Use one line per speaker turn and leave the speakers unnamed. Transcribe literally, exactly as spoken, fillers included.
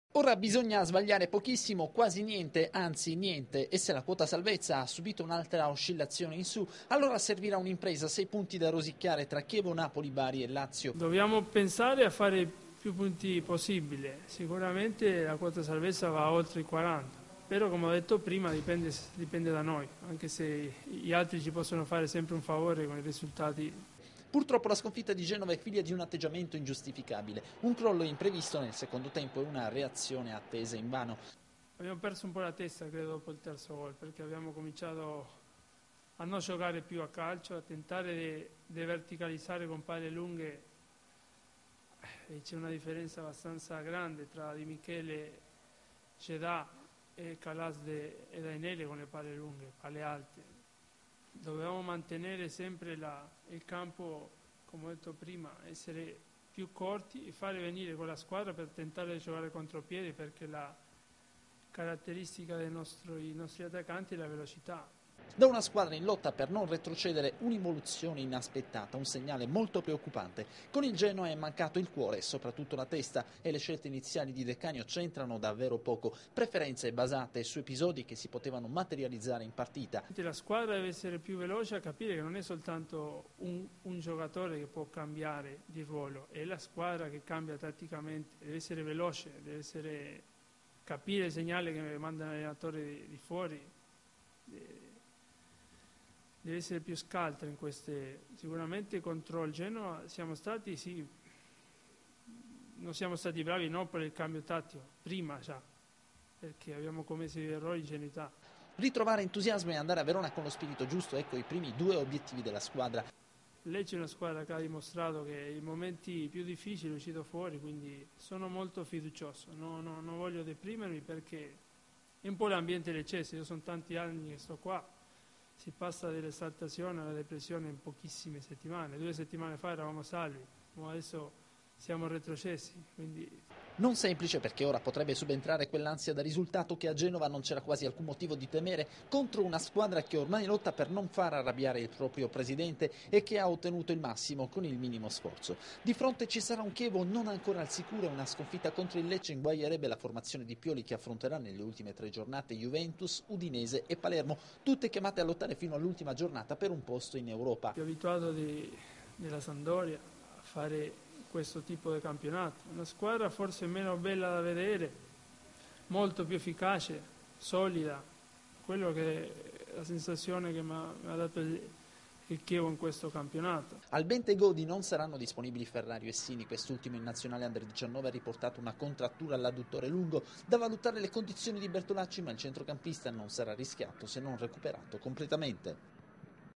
Ora bisogna sbagliare pochissimo, quasi niente, anzi niente, e se la quota salvezza ha subito un'altra oscillazione in su, allora servirà un'impresa, sei punti da rosicchiare tra Chievo, Napoli, Bari e Lazio.
Dobbiamo pensare a fare più punti possibile, sicuramente la quota salvezza va oltre i quaranta, però come ho detto prima dipende, dipende da noi, anche se gli altri ci possono fare sempre un favore con i risultati.
Purtroppo la sconfitta di Genova è figlia di un atteggiamento ingiustificabile, un crollo imprevisto nel secondo tempo e una reazione attesa invano.
Abbiamo perso un po' la testa, credo, dopo il terzo gol, perché abbiamo cominciato a non giocare più a calcio, a tentare di verticalizzare con palle lunghe. E c'è una differenza abbastanza grande tra Di Michele, Cedà e Calas de, e Dainele con le palle lunghe, palle alte. Dovevamo mantenere sempre la, il campo, come ho detto prima, essere più corti e fare venire quella squadra per tentare di giocare contropiede, perché la caratteristica dei nostri, nostri attaccanti è la velocità.
Da una squadra in lotta per non retrocedere, un'involuzione inaspettata, un segnale molto preoccupante. Con il Genoa è mancato il cuore e soprattutto la testa, e le scelte iniziali di De Canio c'entrano davvero poco, preferenze basate su episodi che si potevano materializzare in partita.
La squadra deve essere più veloce a capire che non è soltanto un, un giocatore che può cambiare di ruolo, è la squadra che cambia tatticamente, deve essere veloce, deve essere, capire il segnale che manda l'allenatore di, di fuori. Deve essere più scaltra in queste. Sicuramente contro il Genoa siamo stati, sì, non siamo stati bravi non per il cambio tattico, prima già, perché abbiamo commesso errori di ingenuità.
Ritrovare entusiasmo e andare a Verona con lo spirito giusto, ecco i primi due obiettivi della squadra.
Lecce è una squadra che ha dimostrato che in momenti più difficili è uscito fuori, quindi sono molto fiducioso, no, no, non voglio deprimermi perché è un po' l'ambiente leccese, io sono tanti anni che sto qua. Si passa dall'esaltazione alla depressione in pochissime settimane. Due settimane fa eravamo salvi, ma adesso siamo retrocessi. Quindi.
Non semplice, perché ora potrebbe subentrare quell'ansia da risultato che a Genova non c'era quasi alcun motivo di temere contro una squadra che ormai lotta per non far arrabbiare il proprio presidente e che ha ottenuto il massimo con il minimo sforzo. Di fronte ci sarà un Chievo non ancora al sicuro e una sconfitta contro il Lecce inguaierebbe la formazione di Pioli, che affronterà nelle ultime tre giornate Juventus, Udinese e Palermo, tutte chiamate a lottare fino all'ultima giornata per un posto in Europa.
Sono abituato di, della Sampdoria a fare questo tipo di campionato, una squadra forse meno bella da vedere, molto più efficace, solida, quello che è la sensazione che mi ha dato il, il Chievo in questo campionato.
Al Bentegodi non saranno disponibili Ferrario e Sini, quest'ultimo in nazionale under diciannove ha riportato una contrattura all'adduttore lungo, da valutare le condizioni di Bertolacci, ma il centrocampista non sarà rischiato se non recuperato completamente.